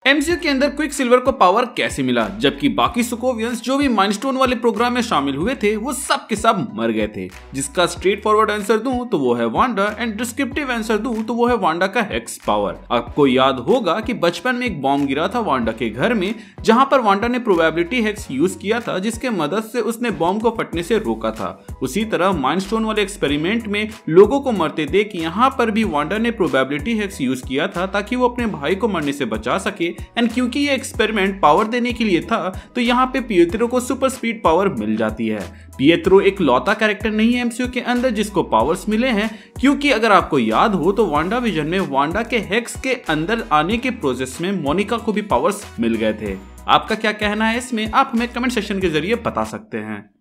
MCU के अंदर quick silver को पावर कैसे मिला, जबकि बाकी सोकोवियंस जो भी माइंडस्टोन वाले प्रोग्राम में शामिल हुए थे वो सब के सब मर गए थे। जिसका स्ट्रेट फॉरवर्ड आंसर दूं तो वो है वांडा, एंड डिस्क्रिप्टिव आंसर दूं तो वो है वांडा का हेक्स पावर। आपको याद होगा कि बचपन में एक बॉम्ब गिरा था वांडा के घर में, जहां पर वांडा ने प्रोबेबिलिटी हेक्स यूज किया था, जिसके मदद से उसने बॉम्ब को फटने से रोका था। उसी तरह माइंडस्टोन वाले एक्सपेरिमेंट में लोगों को मरते देख यहाँ पर भी वांडा ने प्रोबेबिलिटी हेक्स यूज किया था ताकि वो अपने भाई को मरने से बचा सके। एंड क्योंकि ये एक्सपेरिमेंट पावर देने के लिए था तो यहाँ पे पिएत्रो को सुपर स्पीड पावर मिल जाती है। पिएत्रो एक लौता कैरेक्टर नहीं है एमसीयू के अंदर जिसको पावर्स मिले हैं, क्योंकि अगर आपको याद हो तो वांडा विजन में वांडा के हेक्स के अंदर आने के प्रोसेस में मोनिका को भी पावर्स मिल गए थे। आपका क्या कहना है इसमें, आप हमें कमेंट सेक्शन के जरिए बता सकते हैं।